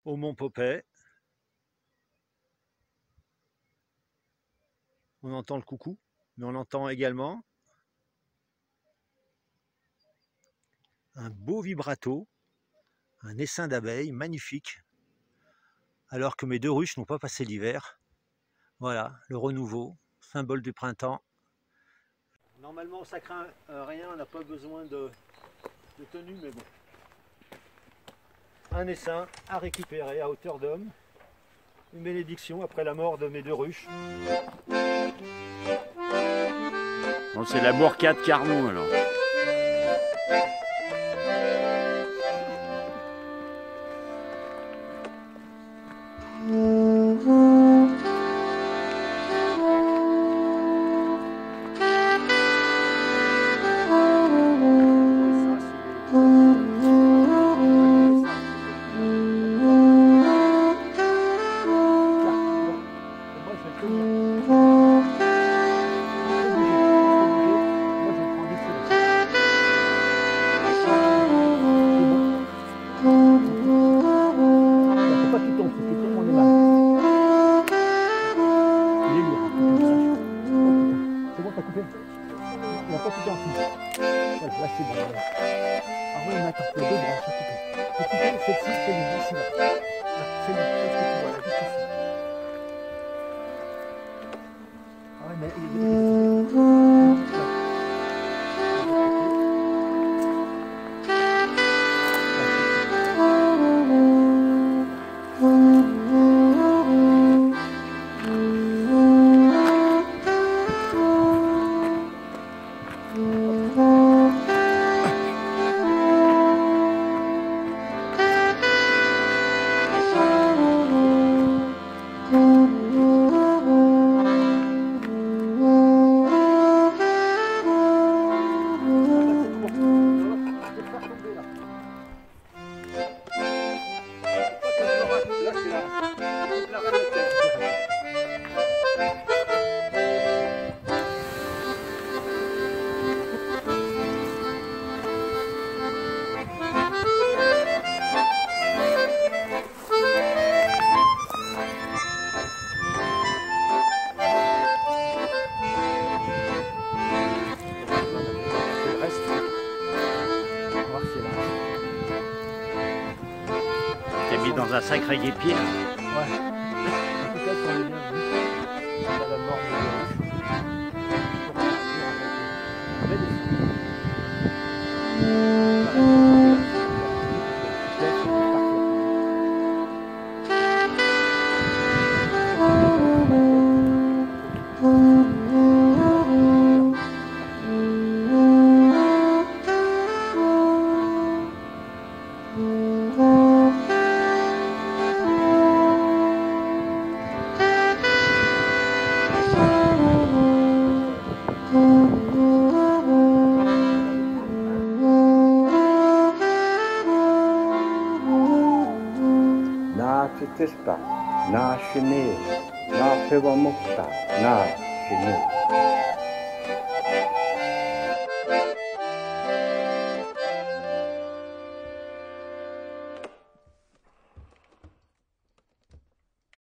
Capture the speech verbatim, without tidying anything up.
au Mont Popet. On entend le coucou, mais on entend également un beau vibrato, un essaim d'abeilles magnifique, alors que mes deux ruches n'ont pas passé l'hiver. Voilà, le renouveau, symbole du printemps. Normalement, ça craint euh, rien, on n'a pas besoin de, de tenue, mais bon. Un essaim à récupérer à hauteur d'homme. Une bénédiction après la mort de mes deux ruches. Bon, c'est la bourcade Carmou alors. Il n'a pas coupé en dessous. Voilà, là c'est bon. Voilà. Alors voilà, attends, il y a deux branches à couper. Il faut couper celle-ci, celle-là, ici, là. Là, celle-là, celle que tu vois, là, juste ici. Ah ouais, mais il y a des... T'es mis dans un sacré guépier. Ouais. En tout cas, si on est bien vu, à la mort de la ruche, pour repartir avec une belle descente. Naasitista, naashini, naasivamukta, naashini.